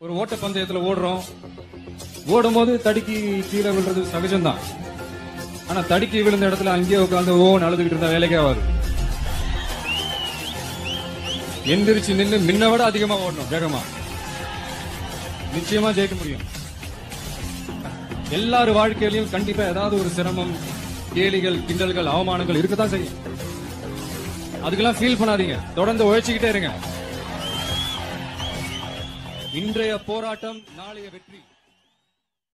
ஒரு ஓட்ட பந்தயத்துல ஓடுறோம். ஓடும் போது தடுக்கி கீழே விழுறது சகஜம்தான். ஆனா தடுக்கி விழுந்த இடத்துல அங்கேயே உட்காந்து அழுதுகிட்டு இருந்தா வேலைக்கே ஆகாது. எந்திரிச்சு நின்று முன்ன விட அதிகமா ஓடணும், வேகமா. நிச்சயமா ஜெயிக்க முடியும். எல்லாரும் வாழ்க்கையிலையும் கண்டிப்பா ஏதாவது ஒரு சிரமம், கேலிகள், கிண்டல்கள், அவமானங்கள் இருக்கத்தான் செய்யும். அதுக்கெல்லாம் ஃபீல் பண்ணாதீங்க, தொடர்ந்து உழைச்சுக்கிட்டே இருங்க. இன்றைய போராட்டம் நாளைய வெற்றி.